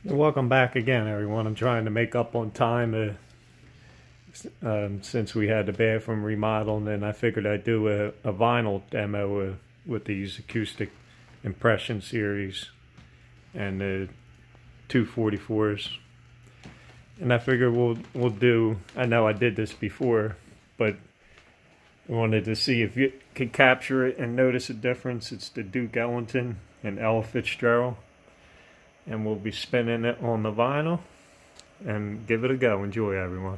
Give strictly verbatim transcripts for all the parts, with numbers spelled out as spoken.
Welcome back again, everyone. I'm trying to make up on time uh, um, since we had the bathroom remodeled, and I figured I'd do a, a vinyl demo uh, with these acoustic impression series and the two forty-fours. And I figured we'll we'll do. I know I did this before, but I wanted to see if you could capture it and notice a difference. It's the Duke Ellington and Ella Fitzgerald. And we'll be spinning it on the vinyl and give it a go. Enjoy, everyone.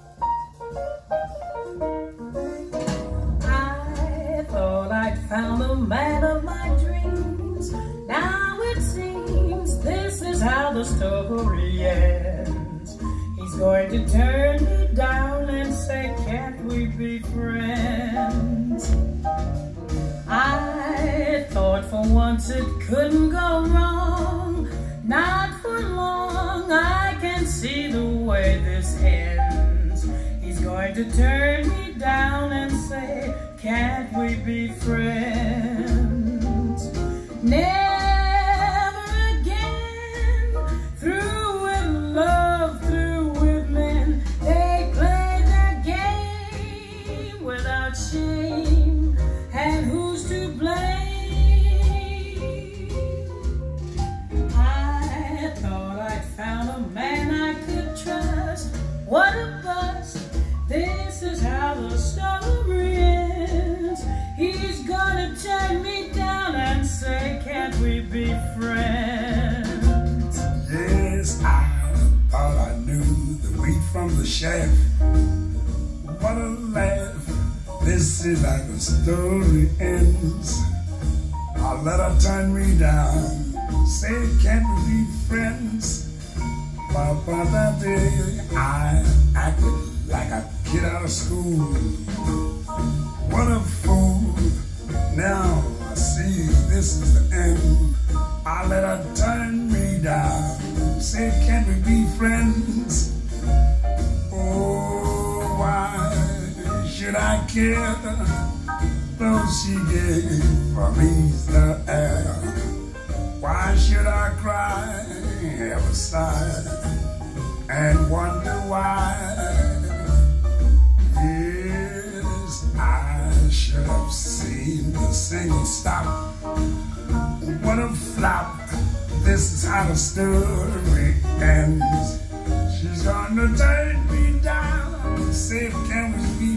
I thought I'd found the man of my dreams. Now it seems this is how the story ends. He's going to turn me down and say, can't we be friends? I thought for once it couldn't go wrong. Not for long, I can see the way this ends. He's going to turn me down and say, can't we be friends? Never again, through with love, through with men. They play their game without shame, and who's to blame? Found a man I could trust. What a bust. This is how the story ends. He's gonna turn me down and say, can't we be friends? Yes, I thought I knew the wheat from the chaff. What a laugh. This is how the story ends. I'll let her turn me down. Say, can't we be friends? But that day I acted like a kid out of school. What a fool. Now I see this is the end. I let her turn me down. Say, can't we be friends? Oh, why should I care? Though she gave for me the air. Why should I cry, ever sigh, and wonder why? Yes, I should have seen the single stop. What a flop. This is how the story ends. She's gonna turn me down. Say, can we be